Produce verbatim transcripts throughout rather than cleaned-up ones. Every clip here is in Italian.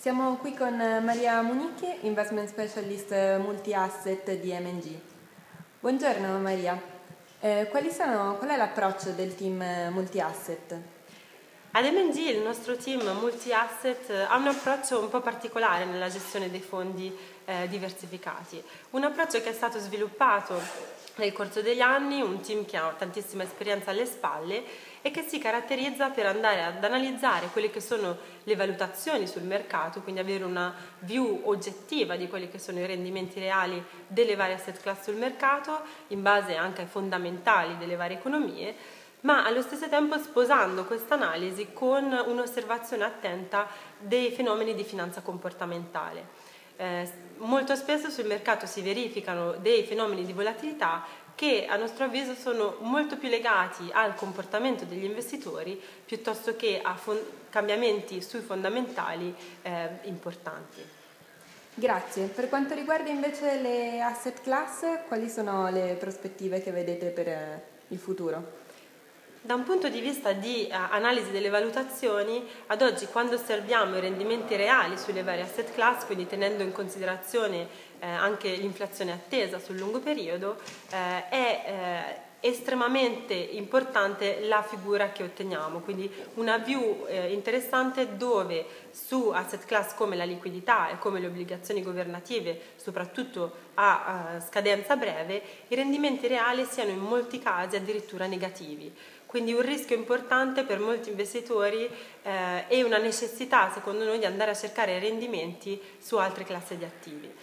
Siamo qui con Maria Munichi, Investment Specialist Multi-Asset di M and G. Buongiorno Maria, eh, quali sono, qual è l'approccio del team Multi-Asset? Ad M and G il nostro team multi-asset ha un approccio un po' particolare nella gestione dei fondi eh, diversificati, un approccio che è stato sviluppato nel corso degli anni, un team che ha tantissima esperienza alle spalle e che si caratterizza per andare ad analizzare quelle che sono le valutazioni sul mercato, quindi avere una view oggettiva di quelli che sono i rendimenti reali delle varie asset class sul mercato, in base anche ai fondamentali delle varie economie, ma allo stesso tempo sposando questa analisi con un'osservazione attenta dei fenomeni di finanza comportamentale. Eh, molto spesso sul mercato si verificano dei fenomeni di volatilità che a nostro avviso sono molto più legati al comportamento degli investitori piuttosto che a cambiamenti sui fondamentali eh, importanti. Grazie. Per quanto riguarda invece le asset class, quali sono le prospettive che vedete per il futuro? Da un punto di vista di uh, analisi delle valutazioni, ad oggi quando osserviamo i rendimenti reali sulle varie asset class, quindi tenendo in considerazione eh, anche l'inflazione attesa sul lungo periodo, eh, è eh, estremamente importante la figura che otteniamo, quindi una view eh, interessante dove su asset class come la liquidità e come le obbligazioni governative, soprattutto a uh, scadenza breve, i rendimenti reali siano in molti casi addirittura negativi. Quindi un rischio importante per molti investitori eh, e una necessità, secondo noi, di andare a cercare rendimenti su altre classi di attivi.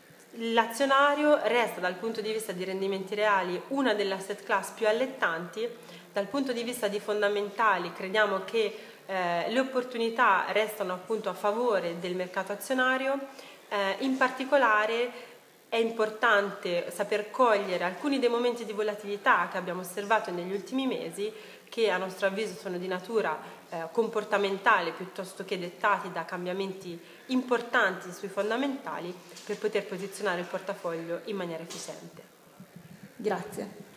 L'azionario resta, dal punto di vista di rendimenti reali, una delle asset class più allettanti. Dal punto di vista di fondamentali, crediamo che eh, le opportunità restano appunto a favore del mercato azionario, eh, in particolare è importante saper cogliere alcuni dei momenti di volatilità che abbiamo osservato negli ultimi mesi, che a nostro avviso sono di natura eh, comportamentale piuttosto che dettati da cambiamenti importanti sui fondamentali, per poter posizionare il portafoglio in maniera efficiente. Grazie.